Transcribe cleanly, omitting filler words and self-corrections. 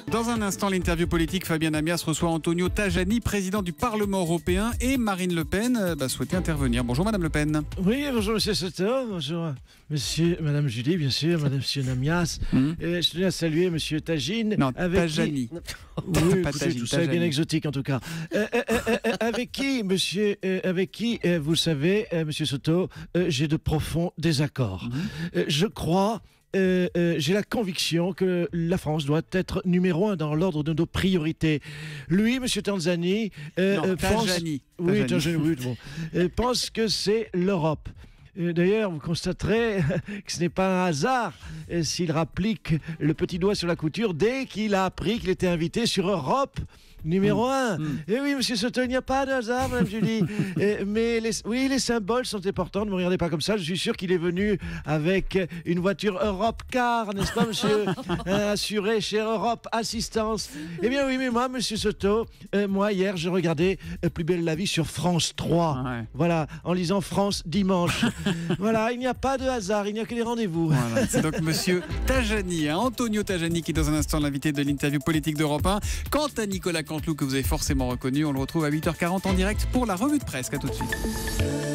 Dans un instant, l'interview politique, Fabien Amias reçoit Antonio Tajani, président du Parlement européen, et Marine Le Pen souhaitait intervenir. Bonjour Madame Le Pen. Oui, bonjour Monsieur Soto, bonjour Madame Julie, bien sûr, Monsieur Amias. Je tenais à saluer Monsieur Tajani. Non, avec Tajani. Qui... Oui, pas écoutez, Tajani, tout ça est bien exotique en tout cas. Avec qui, vous le savez, Monsieur Soto, j'ai de profonds désaccords. Je crois... j'ai la conviction que la France doit être numéro 1 dans l'ordre de nos priorités. Lui, Monsieur Tanzani, pense que c'est l'Europe. D'ailleurs, vous constaterez que ce n'est pas un hasard s'il rapplique le petit doigt sur la couture dès qu'il a appris qu'il était invité sur Europe numéro 1. Et oui, Monsieur Soto, il n'y a pas de hasard, Madame Julie. Mais les symboles sont importants. Ne me regardez pas comme ça. Je suis sûr qu'il est venu avec une voiture Europe Car, n'est-ce pas, Monsieur, assuré chez Europe Assistance. Eh bien oui, mais moi, Monsieur Soto, hier, je regardais Plus belle la vie sur France 3. Ouais. Voilà, en lisant France Dimanche. Voilà, il n'y a pas de hasard, il n'y a que des rendez-vous. Voilà, c'est donc Monsieur Tajani, Antonio Tajani, qui est dans un instant l'invité de l'interview politique d'Europe 1. Quant à Nicolas Canteloup, que vous avez forcément reconnu, on le retrouve à 8h40 en direct pour la revue de presse. À tout de suite.